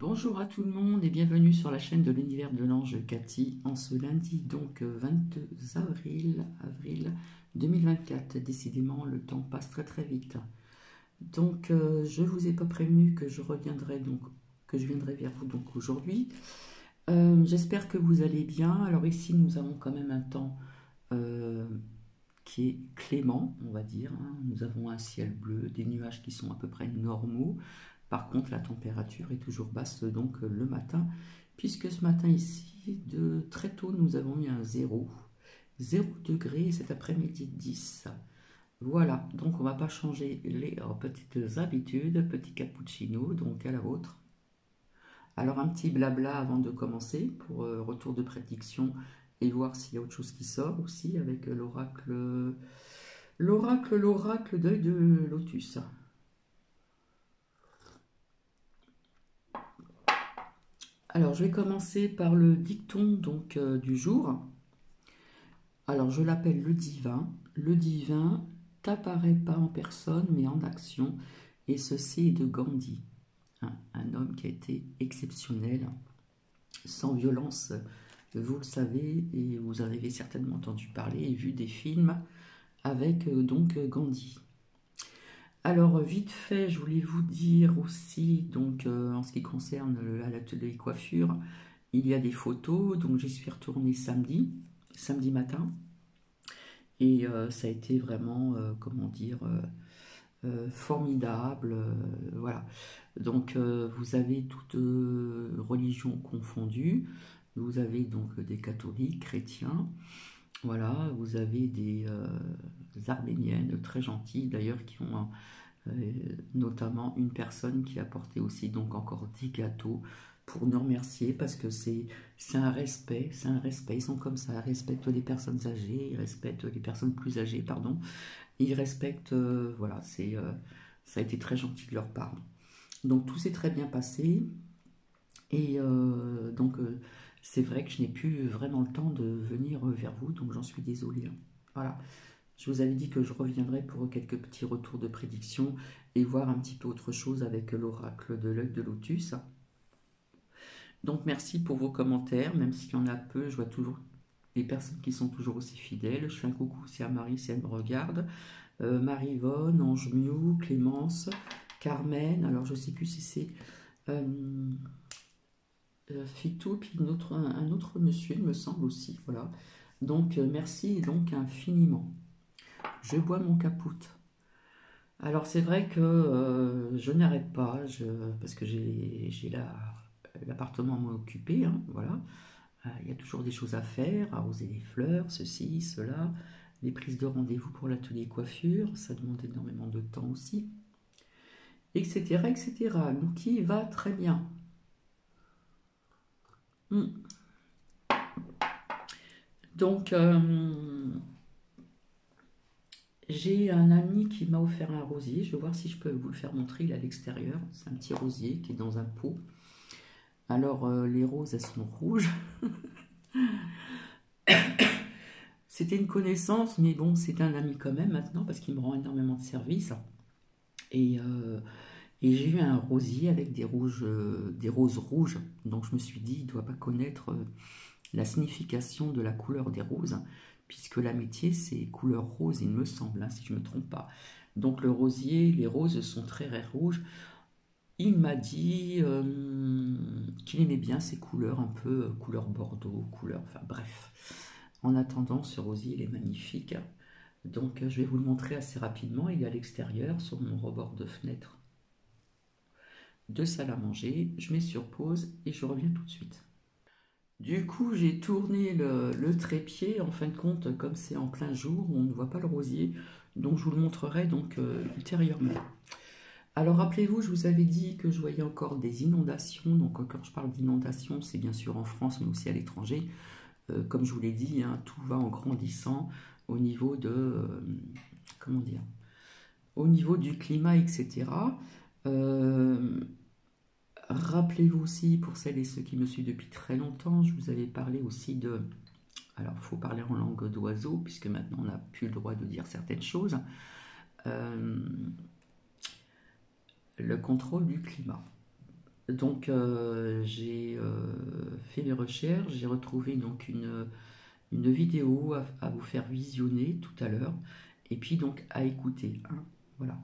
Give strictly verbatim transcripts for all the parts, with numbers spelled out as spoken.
Bonjour à tout le monde et bienvenue sur la chaîne de l'univers de l'ange Cathy en ce lundi donc vingt-deux avril, avril deux mille vingt-quatre. Décidément le temps passe très très vite. Donc euh, je vous ai pas prévenu que je reviendrai donc que je viendrai vers vous donc aujourd'hui. Euh, J'espère que vous allez bien. Alors ici nous avons quand même un temps euh, qui est clément, on va dire, hein. Nous avons un ciel bleu, des nuages qui sont à peu près normaux. Par contre, la température est toujours basse donc le matin, puisque ce matin ici, de très tôt, nous avons eu un zéro, zéro degré, et cet après-midi dix. Voilà, donc on va pas changer les oh, petites habitudes, petit cappuccino, donc à la vôtre. Alors un petit blabla avant de commencer pour euh, retour de prédiction et voir s'il y a autre chose qui sort aussi avec l'oracle, l'oracle, l'oracle d'œil de lotus. Alors, je vais commencer par le dicton donc euh, du jour. Alors, je l'appelle le divin. Le divin t'apparaît pas en personne, mais en action. Et ceci est de Gandhi, hein, un homme qui a été exceptionnel, sans violence, vous le savez, et vous en avez certainement entendu parler et vu des films avec euh, donc Gandhi. Alors, vite fait, je voulais vous dire aussi, donc euh, en ce qui concerne l'atelier coiffure, il y a des photos, donc j'y suis retournée samedi, samedi matin, et euh, ça a été vraiment, euh, comment dire, euh, euh, formidable, euh, voilà. Donc euh, vous avez toutes euh, religions confondues, vous avez donc des catholiques, chrétiens, voilà, vous avez des, euh, des arméniennes très gentilles d'ailleurs qui ont euh, notamment une personne qui a apporté aussi donc encore dix gâteaux pour nous remercier parce que c'est c'est un respect, c'est un respect, ils sont comme ça, ils respectent les personnes âgées, ils respectent les personnes plus âgées, pardon, ils respectent, euh, voilà, c'est euh, ça a été très gentil de leur part. Donc tout s'est très bien passé et euh, donc euh, c'est vrai que je n'ai plus vraiment le temps de venir vers vous, donc j'en suis désolée, hein. Voilà. Je vous avais dit que je reviendrai pour quelques petits retours de prédiction et voir un petit peu autre chose avec l'oracle de l'œil de lotus. Donc merci pour vos commentaires, même s'il y en a peu, je vois toujours des personnes qui sont toujours aussi fidèles. Je fais un coucou aussi à Marie si elle me regarde, euh, Marie-Yvonne, Ange Miou, Clémence, Carmen, alors je ne sais plus si c'est euh, euh, Fito, puis une autre, un, un autre monsieur, il me semble aussi, voilà. Donc euh, merci donc infiniment. Je bois mon capoute. Alors c'est vrai que euh, je n'arrête pas, je, parce que j'ai l'appartement à m'occuper, hein, voilà. Euh, Il y a toujours des choses à faire, arroser les fleurs, ceci, cela, les prises de rendez-vous pour l'atelier coiffure, ça demande énormément de temps aussi, et cetera, et cetera. Donc qui va très bien. Hmm. Donc euh, j'ai un ami qui m'a offert un rosier, je vais voir si je peux vous le faire montrer, il est à l'extérieur, c'est un petit rosier qui est dans un pot. Alors euh, les roses elles sont rouges. C'était une connaissance, mais bon, c'est un ami quand même maintenant parce qu'il me rend énormément de services. Et, euh, et j'ai eu un rosier avec des, rouges, euh, des roses rouges. Donc je me suis dit, il ne doit pas connaître euh, la signification de la couleur des roses, puisque l'amitié, c'est couleur rose, il me semble, hein, si je ne me trompe pas. Donc le rosier, les roses sont très très rouges. Il m'a dit euh, qu'il aimait bien ces couleurs, un peu euh, couleur bordeaux, couleur, enfin bref. En attendant, ce rosier, il est magnifique. Donc, je vais vous le montrer assez rapidement. Il est à l'extérieur, sur mon rebord de fenêtre de salle à manger. Je mets sur pause et je reviens tout de suite. Du coup, j'ai tourné le, le trépied. En fin de compte, comme c'est en plein jour, on ne voit pas le rosier. Donc, je vous le montrerai donc euh, ultérieurement. Alors, rappelez-vous, je vous avais dit que je voyais encore des inondations. Donc, quand je parle d'inondations, c'est bien sûr en France, mais aussi à l'étranger. Euh, comme je vous l'ai dit, hein, tout va en grandissant au niveau de, euh, comment dire, au niveau du climat, et cetera. Euh, Rappelez-vous aussi, pour celles et ceux qui me suivent depuis très longtemps, je vous avais parlé aussi de, alors il faut parler en langue d'oiseau, puisque maintenant on n'a plus le droit de dire certaines choses, euh, le contrôle du climat. donc euh, j'ai euh, fait mes recherches, j'ai retrouvé donc une, une vidéo à, à vous faire visionner tout à l'heure, et puis donc à écouter, hein, voilà.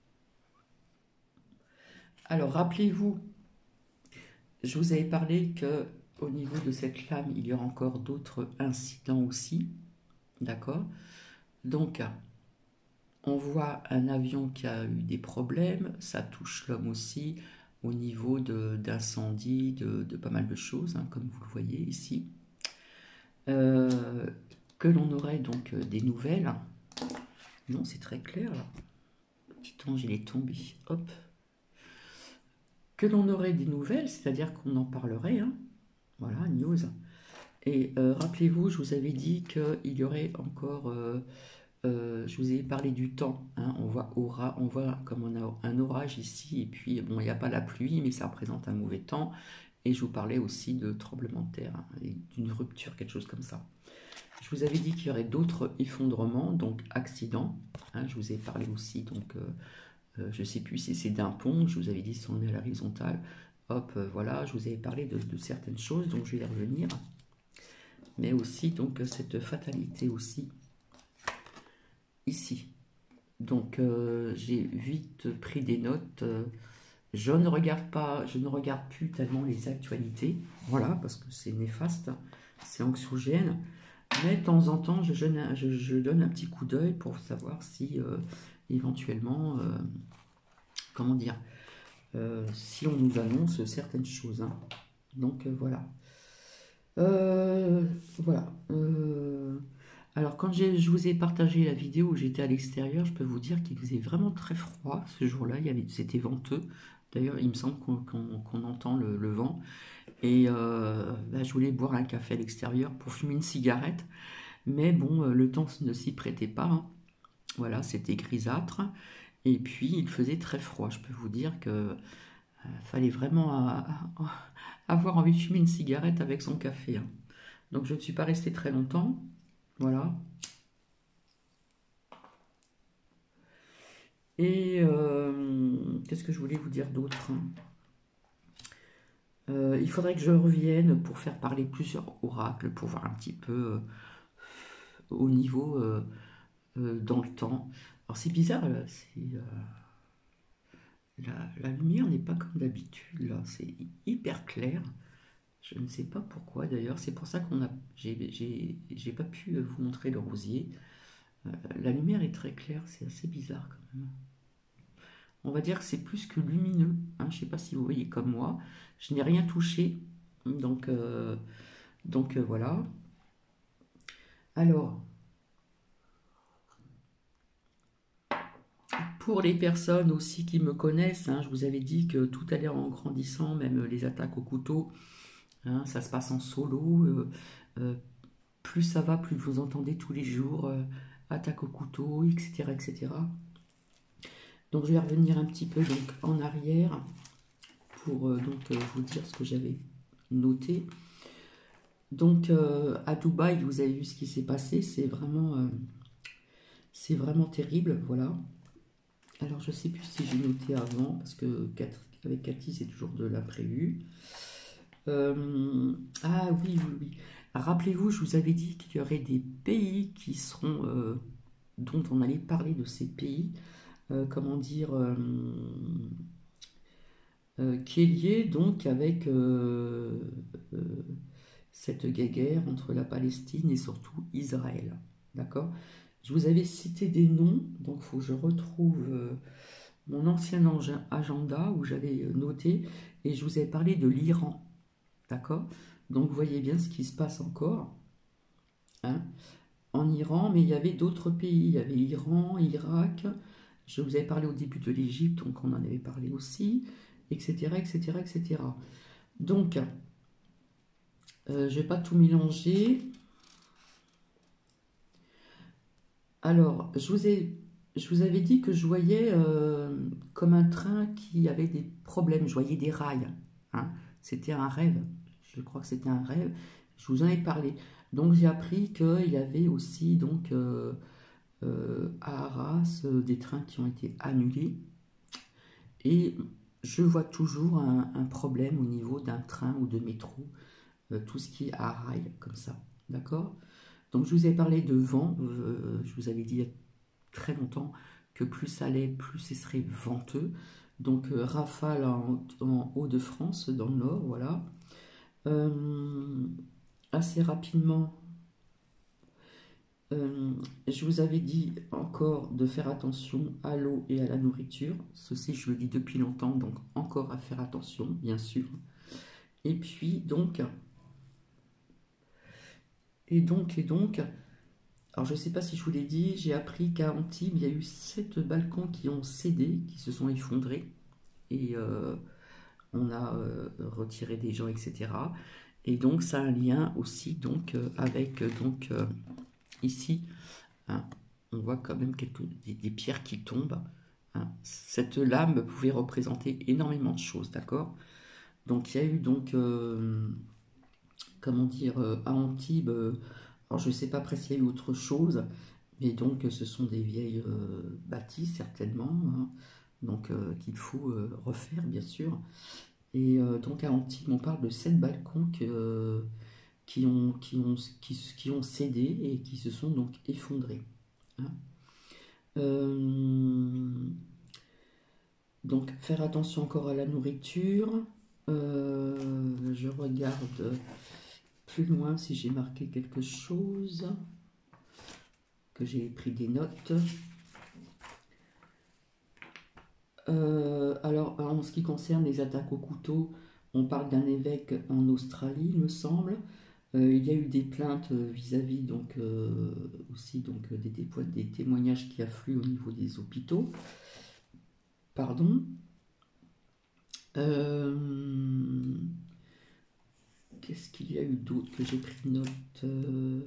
Alors rappelez-vous, je vous avais parlé que au niveau de cette lame, il y aura encore d'autres incidents aussi, d'accord? Donc, on voit un avion qui a eu des problèmes, ça touche l'homme aussi, au niveau d'incendie, de, de, de pas mal de choses, hein, comme vous le voyez ici. Euh, que l'on aurait donc des nouvelles. Non, c'est très clair là. Petit ange, il est tombé. Hop. Que l'on aurait des nouvelles, c'est-à-dire qu'on en parlerait. Hein. Voilà, news. Et euh, rappelez-vous, je vous avais dit qu'il y aurait encore... Euh, Euh, je vous ai parlé du temps, hein, on voit aura, on voit comme on a un orage ici, et puis bon, il n'y a pas la pluie, mais ça représente un mauvais temps, et je vous parlais aussi de tremblement de terre, hein, et d'une rupture, quelque chose comme ça. Je vous avais dit qu'il y aurait d'autres effondrements, donc accidents, hein, je vous ai parlé aussi, donc euh, euh, je ne sais plus si c'est d'un pont, je vous avais dit si on est à l'horizontale, hop, euh, voilà, je vous avais parlé de, de certaines choses, donc je vais y revenir, mais aussi donc cette fatalité aussi, ici. Donc euh, j'ai vite pris des notes. Euh, je ne regarde pas, je ne regarde plus tellement les actualités. Voilà, parce que c'est néfaste, c'est anxiogène. Mais de temps en temps, je, je, je donne un petit coup d'œil pour savoir si euh, éventuellement, euh, comment dire, euh, si on nous annonce certaines choses. Hein. Donc euh, voilà. Euh, voilà. Euh, alors, quand je vous ai partagé la vidéo où j'étais à l'extérieur, je peux vous dire qu'il faisait vraiment très froid ce jour-là. C'était venteux. D'ailleurs, il me semble qu'on qu'on, qu'on entend le, le vent. Et euh, bah, je voulais boire un café à l'extérieur pour fumer une cigarette. Mais bon, euh, le temps ne s'y prêtait pas. Hein. Voilà, c'était grisâtre. Et puis, il faisait très froid. Je peux vous dire que euh, fallait vraiment à, à, à avoir envie de fumer une cigarette avec son café. Hein. Donc, je ne suis pas restée très longtemps. Voilà. Et euh, qu'est-ce que je voulais vous dire d'autre? euh, Il faudrait que je revienne pour faire parler plusieurs oracles, pour voir un petit peu euh, au niveau euh, euh, dans le temps. Alors c'est bizarre, là, euh, la, la lumière n'est pas comme d'habitude, là, c'est hyper clair. Je ne sais pas pourquoi d'ailleurs, c'est pour ça qu'on a, j'ai pas pu vous montrer le rosier. Euh, la lumière est très claire, c'est assez bizarre quand même. On va dire que c'est plus que lumineux. Hein. Je ne sais pas si vous voyez comme moi. Je n'ai rien touché. Donc, euh, donc euh, voilà. Alors, pour les personnes aussi qui me connaissent, hein, je vous avais dit que tout allait en grandissant, même les attaques au couteau. Hein, ça se passe en solo. Euh, euh, plus ça va, plus vous entendez tous les jours euh, attaque au couteau, et cetera, et cetera. Donc je vais revenir un petit peu donc, en arrière pour euh, donc, euh, vous dire ce que j'avais noté. Donc euh, à Dubaï, vous avez vu ce qui s'est passé, c'est vraiment, euh, c'est vraiment terrible, voilà. Alors je sais plus si j'ai noté avant, parce que avec Cathy c'est toujours de l'imprévu. Euh, ah oui, oui, oui. Rappelez-vous, je vous avais dit qu'il y aurait des pays qui seront, euh, dont on allait parler de ces pays, euh, comment dire, euh, euh, qui est lié donc avec euh, euh, cette guerre entre la Palestine et surtout Israël. D'accord? Je vous avais cité des noms, donc il faut que je retrouve euh, mon ancien agenda où j'avais noté, et je vous avais parlé de l'Iran. D'accord? Donc vous voyez bien ce qui se passe encore hein, en Iran, mais il y avait d'autres pays. Il y avait l'Iran, Irak, je vous avais parlé au début de l'Égypte, donc on en avait parlé aussi, et cetera, et cetera, et cetera. Donc, euh, je ne vais pas tout mélanger. Alors, je vous, ai, je vous avais dit que je voyais euh, comme un train qui avait des problèmes. Je voyais des rails. Hein. C'était un rêve. Je crois que c'était un rêve. Je vous en ai parlé. Donc, j'ai appris qu'il y avait aussi donc, euh, euh, à Arras euh, des trains qui ont été annulés. Et je vois toujours un, un problème au niveau d'un train ou de métro, euh, tout ce qui est à rail, comme ça, d'accord? Donc je vous ai parlé de vent, euh, je vous avais dit il y a très longtemps que plus ça allait, plus ce serait venteux. Donc euh, rafale en, en Hauts-de-France, dans le nord, voilà. Euh, assez rapidement, euh, je vous avais dit encore de faire attention à l'eau et à la nourriture. Ceci, je le dis depuis longtemps, donc encore à faire attention, bien sûr. Et puis, donc, et donc, et donc, alors je ne sais pas si je vous l'ai dit, j'ai appris qu'à Antibes, il y a eu sept balcons qui ont cédé, qui se sont effondrés. Et euh, on a euh, retiré des gens, et cetera. Et donc, ça a un lien aussi donc, euh, avec, euh, donc, euh, ici, hein, on voit quand même quelques, des, des pierres qui tombent. Hein. Cette lame pouvait représenter énormément de choses, d'accord? Donc, il y a eu donc, euh, comment dire, euh, à Antibes, euh, alors je ne sais pas après s'il y a eu autre chose, mais donc ce sont des vieilles euh, bâtisses certainement, hein, donc euh, qu'il faut euh, refaire bien sûr. Et euh, donc à Antibes, on parle de sept balcons que, euh, qui, ont, qui, ont, qui, qui ont cédé et qui se sont donc effondrés. Hein. Euh, donc faire attention encore à la nourriture. Euh, je regarde plus loin si j'ai marqué quelque chose, que j'ai pris des notes. Euh, alors, en ce qui concerne les attaques au couteau, on parle d'un évêque en Australie, il me semble. Euh, il y a eu des plaintes vis-à-vis, donc euh, aussi donc, des, des, des témoignages qui affluent au niveau des hôpitaux. Pardon. Euh, Qu'est-ce qu'il y a eu d'autre que j'ai pris note euh,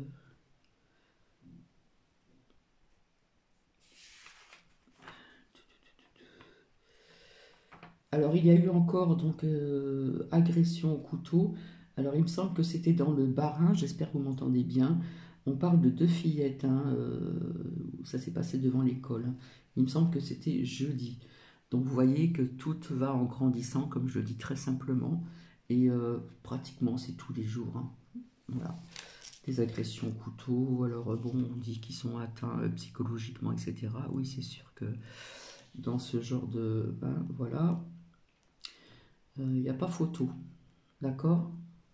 Alors, il y a eu encore donc euh, agression au couteau. Alors, il me semble que c'était dans le Bas-Rhin, j'espère que vous m'entendez bien. On parle de deux fillettes, hein, euh, ça s'est passé devant l'école. Hein. Il me semble que c'était jeudi. Donc, vous voyez que tout va en grandissant, comme je le dis très simplement. Et euh, pratiquement, c'est tous les jours. Hein. Voilà. Des agressions au couteau. Alors, euh, bon, on dit qu'ils sont atteints euh, psychologiquement, et cetera. Oui, c'est sûr que dans ce genre de... Ben, voilà. Il n'y a pas photo, d'accord?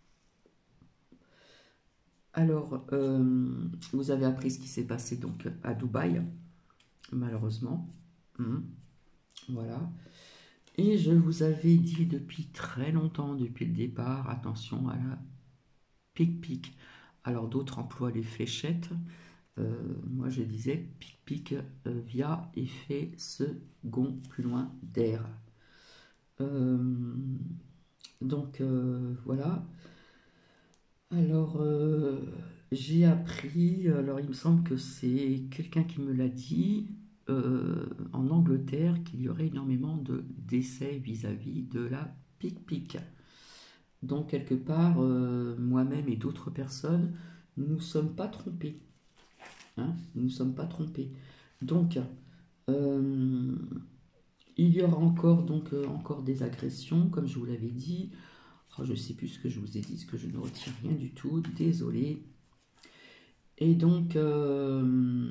Alors, euh, vous avez appris ce qui s'est passé donc à Dubaï, malheureusement. Hum, voilà. Et je vous avais dit depuis très longtemps, depuis le départ, attention à la pic-pic. Alors, d'autres emploient les fléchettes. Euh, moi, je disais pic-pic euh, via effet second, plus loin d'air. Euh, donc, euh, voilà. Alors, euh, j'ai appris, alors il me semble que c'est quelqu'un qui me l'a dit, euh, en Angleterre, qu'il y aurait énormément de décès vis-à-vis de la pic-pic. Donc, quelque part, euh, moi-même et d'autres personnes, nous ne sommes pas trompés. Hein, nous ne sommes pas trompés. Donc, euh, il y aura encore, donc, euh, encore des agressions, comme je vous l'avais dit. Oh, je ne sais plus ce que je vous ai dit, ce que je ne retiens rien du tout, désolé. Et donc, euh,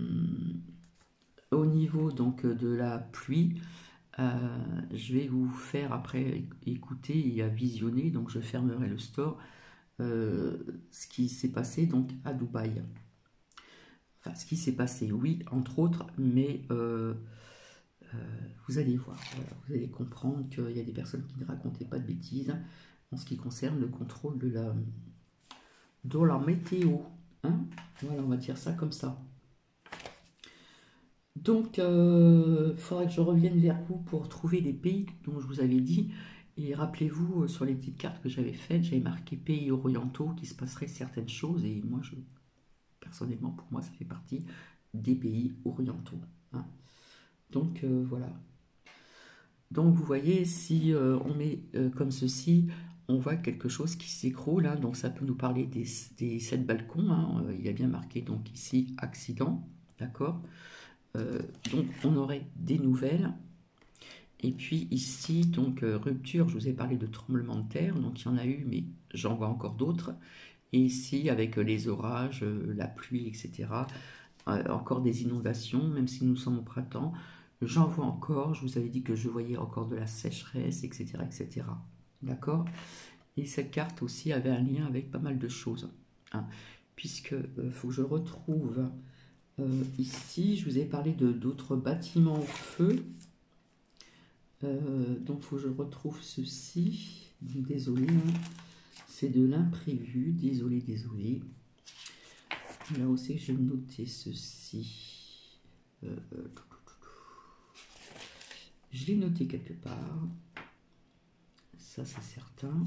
au niveau donc, de la pluie, euh, je vais vous faire après écouter et à visionner, donc je fermerai le store, euh, ce qui s'est passé donc à Dubaï. Enfin, ce qui s'est passé, oui, entre autres, mais euh, euh, vous allez voir, voilà, vous allez comprendre qu'il y a des personnes qui ne racontaient pas de bêtises en ce qui concerne le contrôle de la, de la météo. Hein, voilà, on va dire ça comme ça. Donc, il euh, faudra que je revienne vers vous pour trouver les pays dont je vous avais dit. Et rappelez-vous, euh, sur les petites cartes que j'avais faites, j'avais marqué pays orientaux, qui se passeraient certaines choses. Et moi, je, personnellement, pour moi, ça fait partie des pays orientaux. Hein. Donc, euh, voilà. Donc, vous voyez, si euh, on met euh, comme ceci, on voit quelque chose qui s'écroule. Hein. Donc, ça peut nous parler des, des sept balcons. Hein. Il y a bien marqué, donc, ici, accident. D'accord ? Euh, donc on aurait des nouvelles Et puis ici, donc euh, rupture, je vous ai parlé de tremblement de terre, donc il y en a eu, mais j'en vois encore d'autres. Et ici, avec euh, les orages, euh, la pluie, et cetera, euh, encore des inondations, même si nous sommes au printemps, j'en vois encore. Je vous avais dit que je voyais encore de la sécheresse, et cetera, et cetera. D'accord? Et cette carte aussi avait un lien avec pas mal de choses, hein, puisque euh, faut que je retrouve euh, ici, je vous ai parlé de d'autres bâtiments au feu. Euh, donc, il faut que je retrouve ceci. Désolé, hein. C'est de l'imprévu. Désolé, désolé. Là aussi, je vais noter ceci. Euh, euh, je l'ai noté quelque part. Ça, c'est certain.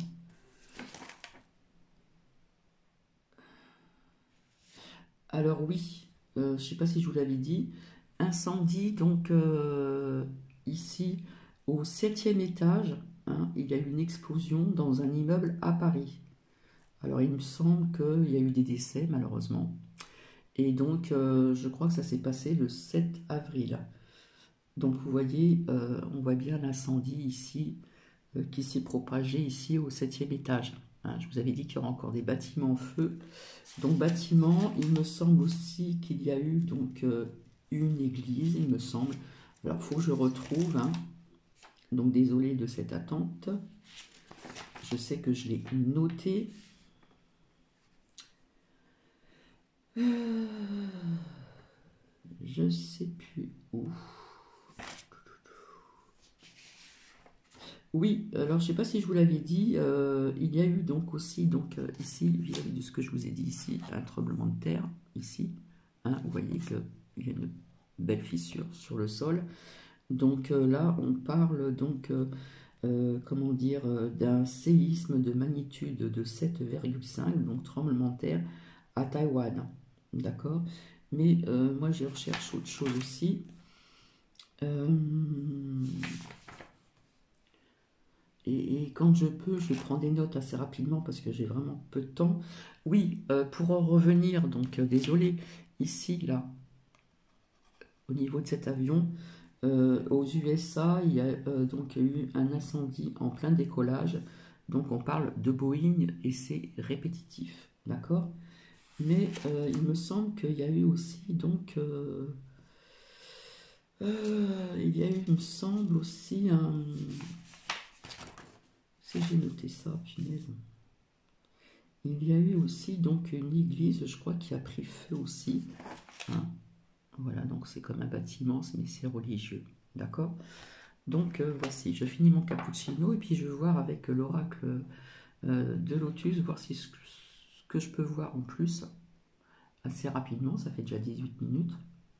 Alors oui, euh, je ne sais pas si je vous l'avais dit. Incendie, donc euh, ici, au septième étage, hein, il y a eu une explosion dans un immeuble à Paris. Alors, il me semble qu'il y a eu des décès, malheureusement. Et donc, euh, je crois que ça s'est passé le sept avril. Donc, vous voyez, euh, on voit bien l'incendie ici, euh, qui s'est propagé ici au septième étage. Hein, je vous avais dit qu'il y aura encore des bâtiments en feu. Donc, bâtiment, il me semble aussi qu'il y a eu donc euh, une église, il me semble. Alors, il faut que je retrouve. Hein. Donc, désolé de cette attente. Je sais que je l'ai noté. Euh, je sais plus où. Oui, alors je ne sais pas si je vous l'avais dit, euh, il y a eu donc aussi, donc euh, ici, vis-à-vis de ce que je vous ai dit ici, un tremblement de terre, ici. Hein, vous voyez qu'il y a une belle fissure sur le sol. Donc euh, là, on parle donc, euh, euh, comment dire, euh, d'un séisme de magnitude de sept virgule cinq, donc tremblement de terre, à Taïwan. D'accord? Mais euh, moi, je recherche autre chose aussi. Euh, et, et quand je peux, je prends des notes assez rapidement parce que j'ai vraiment peu de temps. Oui, euh, pour en revenir, donc euh, désolé, ici, là, au niveau de cet avion, euh, aux U S A, il y a euh, donc eu un incendie en plein décollage. Donc on parle de Boeing et c'est répétitif, d'accord? Mais euh, il me semble qu'il y a eu aussi donc euh, euh, il y a eu, il me semble aussi un. Si j'ai noté ça, punaise. Il y a eu aussi donc une église, je crois, qui a pris feu aussi. Hein. Voilà, donc c'est comme un bâtiment, mais c'est religieux. D'accord? Donc euh, voici, je finis mon cappuccino et puis je vais voir avec l'oracle euh, de Lotus, voir si ce que, ce que je peux voir en plus assez rapidement. Ça fait déjà dix-huit minutes.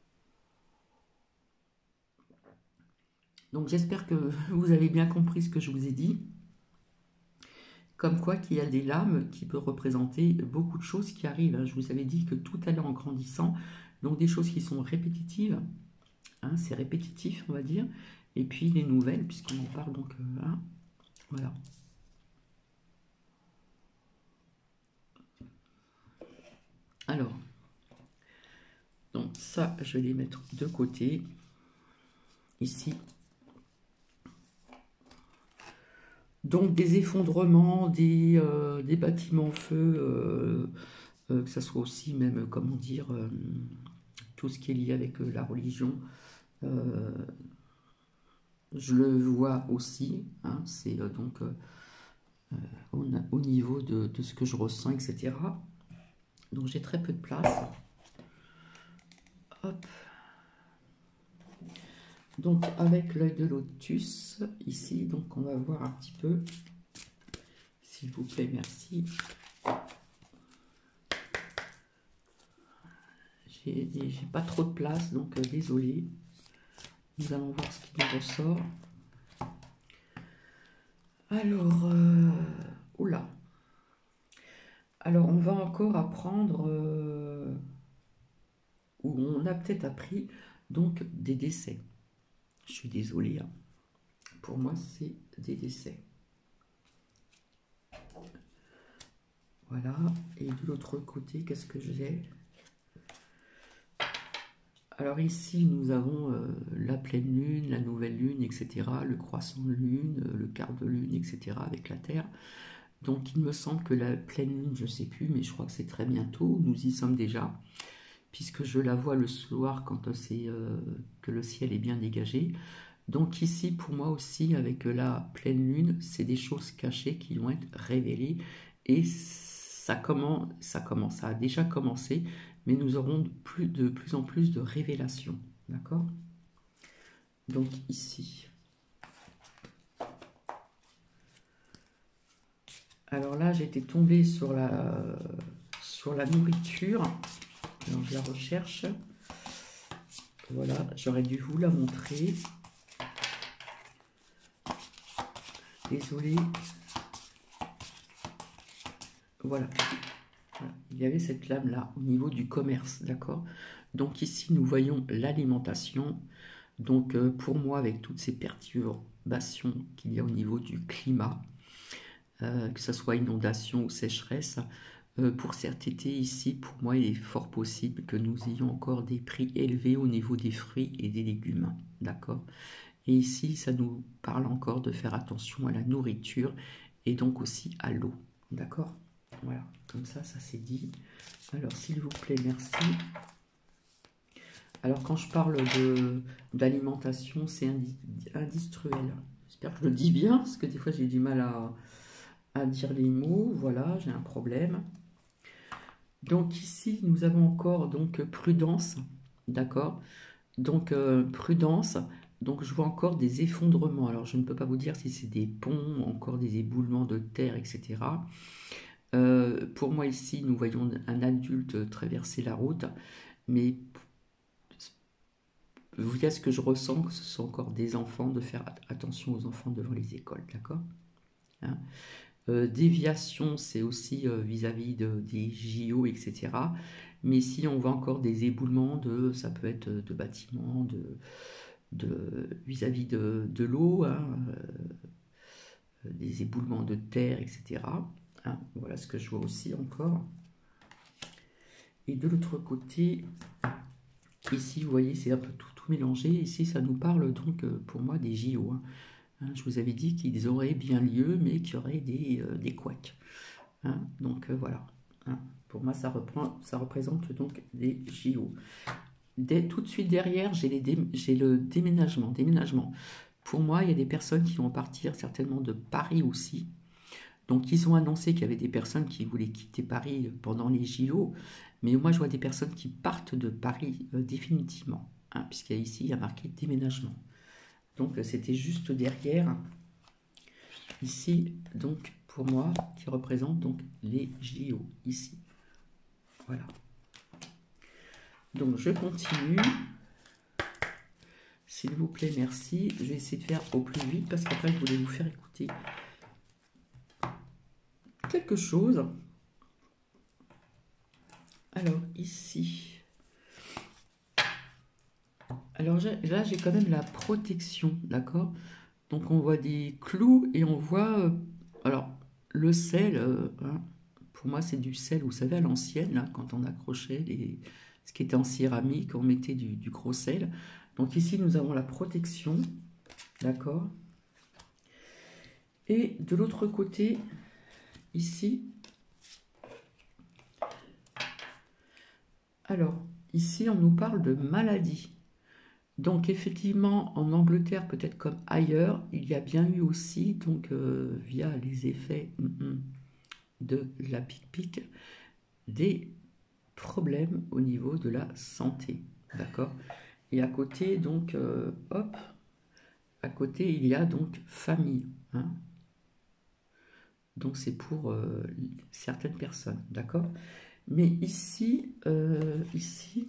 Donc j'espère que vous avez bien compris ce que je vous ai dit. Comme quoi qu'il y a des lames qui peuvent représenter beaucoup de choses qui arrivent. Je vous avais dit que tout allait en grandissant. Donc des choses qui sont répétitives. Hein, c'est répétitif, on va dire. Et puis les nouvelles, puisqu'on en parle donc. Euh, hein, voilà. Alors, donc ça, je vais les mettre de côté. Ici. Donc des effondrements, des, euh, des bâtiments en feu, euh, euh, que ça soit aussi même, comment dire, euh, tout ce qui est lié avec euh, la religion. Euh, je le vois aussi, hein, c'est euh, donc euh, au, au niveau de, de ce que je ressens, et cetera. Donc j'ai très peu de place. Hop. Donc avec l'œil de lotus, ici, donc on va voir un petit peu, s'il vous plaît, merci. J'ai pas trop de place, donc euh, désolé. Nous allons voir ce qui nous ressort. Alors, euh, oula. Alors, on va encore apprendre, euh, ou on a peut-être appris, donc des décès. Je suis désolée. Hein. Pour moi, c'est des décès. Voilà. Et de l'autre côté, qu'est-ce que j'ai? Alors ici, nous avons euh, la pleine lune, la nouvelle lune, et cetera, le croissant de lune, euh, le quart de lune, et cetera, avec la Terre. Donc il me semble que la pleine lune, je ne sais plus, mais je crois que c'est très bientôt, nous y sommes déjà, puisque je la vois le soir quand c'est euh, que le ciel est bien dégagé. Donc ici, pour moi aussi, avec la pleine lune, c'est des choses cachées qui vont être révélées, et ça commence, ça commence, ça a déjà commencé, mais nous aurons de plus, de plus en plus de révélations, d'accord? Donc ici. Alors là, j'étais tombée sur la, sur la nourriture. Alors je la recherche. Voilà, j'aurais dû vous la montrer. Désolée. Voilà. Voilà. Il y avait cette lame-là au niveau du commerce, d'accord? Donc ici, nous voyons l'alimentation. Donc euh, pour moi, avec toutes ces perturbations qu'il y a au niveau du climat, euh, que ce soit inondation ou sécheresse, euh, pour cet été ici, pour moi, il est fort possible que nous ayons encore des prix élevés au niveau des fruits et des légumes, d'accord? Et ici, ça nous parle encore de faire attention à la nourriture et donc aussi à l'eau, d'accord? Voilà, comme ça, ça c'est dit. Alors, s'il vous plaît, merci. Alors, quand je parle de d'alimentation, c'est indi industriel. J'espère que je le dis bien, parce que des fois, j'ai du mal à, à dire les mots. Voilà, j'ai un problème. Donc, ici, nous avons encore donc prudence, d'accord? Donc, euh, prudence. Donc, je vois encore des effondrements. Alors, je ne peux pas vous dire si c'est des ponts, encore des éboulements de terre, et cetera. Euh, pour moi, ici, nous voyons un adulte traverser la route, mais vous voyez ce que je ressens, que ce sont encore des enfants, de faire attention aux enfants devant les écoles, d'accord, hein. euh, Déviation, c'est aussi euh, vis-à-vis de, des J O, et cetera. Mais ici, on voit encore des éboulements de, ça peut être de bâtiments, de vis-à-vis de, de, de l'eau, hein, euh, des éboulements de terre, et cetera. Hein, voilà ce que je vois aussi encore. Et de l'autre côté, ici, vous voyez, c'est un peu tout, tout mélangé. Ici, ça nous parle donc, pour moi, des J O. Hein. Hein, je vous avais dit qu'ils auraient bien lieu, mais qu'il y aurait des, euh, des couacs. Hein, donc, euh, voilà. Hein. Pour moi, ça, reprend, ça représente donc des J O. Dès, tout de suite derrière, j'ai le déménagement. Déménagement. Pour moi, il y a des personnes qui vont partir, certainement de Paris aussi. Donc, ils ont annoncé qu'il y avait des personnes qui voulaient quitter Paris pendant les J O. Mais moi, je vois des personnes qui partent de Paris euh, définitivement. Hein, puisqu'ici, il y a marqué déménagement. Donc, c'était juste derrière. Ici, donc, pour moi, qui représente donc les J O. Ici. Voilà. Donc, je continue. S'il vous plaît, merci. Je vais essayer de faire au plus vite parce qu'après, je voulais vous faire écouter quelque chose. Alors, ici. Alors là, j'ai quand même la protection, d'accord? Donc, on voit des clous et on voit... Euh, alors, le sel, euh, hein, pour moi, c'est du sel, vous savez, à l'ancienne, là, quand on accrochait les, ce qui était en céramique, on mettait du, du gros sel. Donc ici, nous avons la protection, d'accord? Et de l'autre côté, ici, alors, ici, on nous parle de maladie. Donc, effectivement, en Angleterre, peut-être comme ailleurs, il y a bien eu aussi, donc, euh, via les effets mm, mm, de la pic-pic, des problèmes au niveau de la santé, d'accord? Et à côté, donc, euh, hop, à côté, il y a donc famille, hein? Donc, c'est pour euh, certaines personnes, d'accord? Mais ici, euh, ici,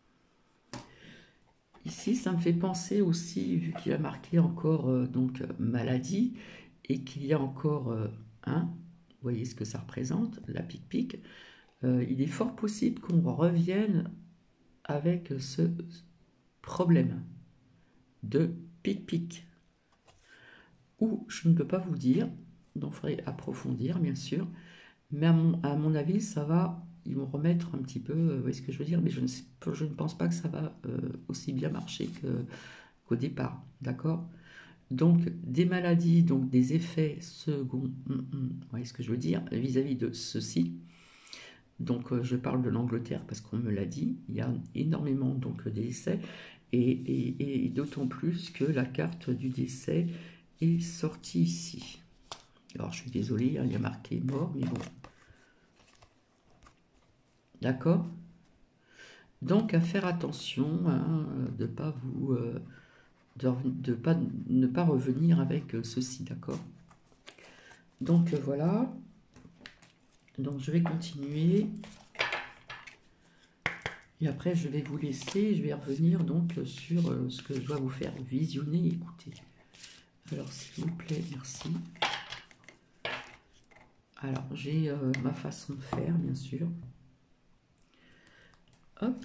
ici, ça me fait penser aussi, vu qu'il y a marqué encore euh, donc maladie et qu'il y a encore euh, un, vous voyez ce que ça représente, la pic-pic, euh, il est fort possible qu'on revienne avec ce problème de pic-pic. Ou je ne peux pas vous dire, donc il faudrait approfondir bien sûr, mais à mon, à mon avis, ça va ils vont remettre un petit peu, euh, vous voyez ce que je veux dire, mais je ne, sais, je ne pense pas que ça va euh, aussi bien marcher que, qu'au départ, d'accord? Donc, des maladies, donc des effets seconds, hum, hum, vous voyez ce que je veux dire, vis-à-vis de ceci. Donc, euh, je parle de l'Angleterre parce qu'on me l'a dit, il y a énormément donc de décès, et, et, et d'autant plus que la carte du décès est sortie ici. Alors, je suis désolée, hein, il y a marqué mort, mais bon. D'accord? Donc, à faire attention, hein, de pas vous... Euh, de, de pas, ne pas revenir avec ceci, d'accord? Donc, euh, voilà. Donc, je vais continuer. Et après, je vais vous laisser, je vais revenir donc sur euh, ce que je dois vous faire visionner et écouter. Alors, s'il vous plaît, merci. Alors, j'ai euh, ma façon de faire, bien sûr. Hop.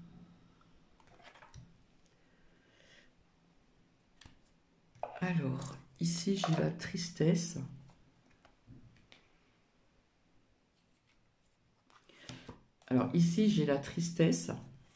Alors, ici, j'ai la tristesse. Alors, ici, j'ai la tristesse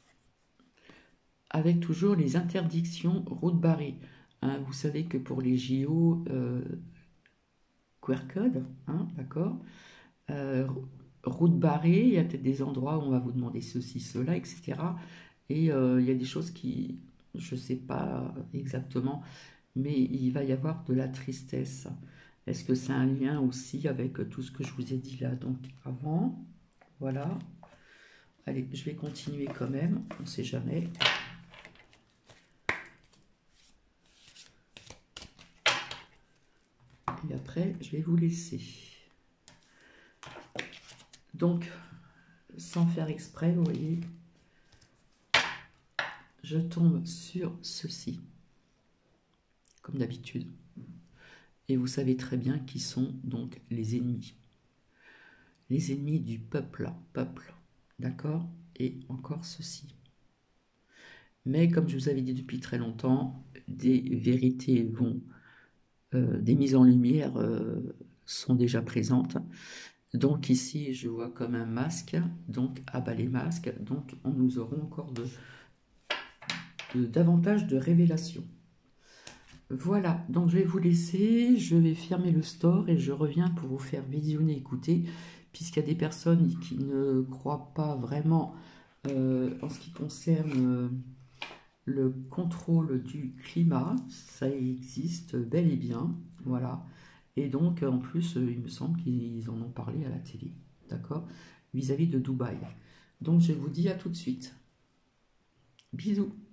avec toujours les interdictions route barrée. Hein, vous savez que pour les J O, euh, Q R code, hein, d'accord, euh, route barrée, il y a peut-être des endroits où on va vous demander ceci, cela, et cetera. Et euh, il y a des choses qui, je ne sais pas exactement, mais il va y avoir de la tristesse. Est-ce que c'est un lien aussi avec tout ce que je vous ai dit là, donc avant? Voilà. Allez, je vais continuer quand même, on ne sait jamais. Et après, je vais vous laisser. Donc, sans faire exprès, vous voyez, je tombe sur ceci, comme d'habitude. Et vous savez très bien qui sont donc les ennemis. Les ennemis du peuple, peuple, d'accord? Et encore ceci. Mais comme je vous avais dit depuis très longtemps, des vérités vont, euh, des mises en lumière euh, sont déjà présentes. Donc ici, je vois comme un masque, donc à bas les masques, donc on nous aurons encore de, de, davantage de révélations. Voilà, donc je vais vous laisser, je vais fermer le store et je reviens pour vous faire visionner, écouter, puisqu'il y a des personnes qui ne croient pas vraiment euh, en ce qui concerne euh, le contrôle du climat, ça existe bel et bien, voilà. Et donc, en plus, il me semble qu'ils en ont parlé à la télé, d'accord, vis-à-vis de Dubaï. Donc, je vous dis à tout de suite. Bisous.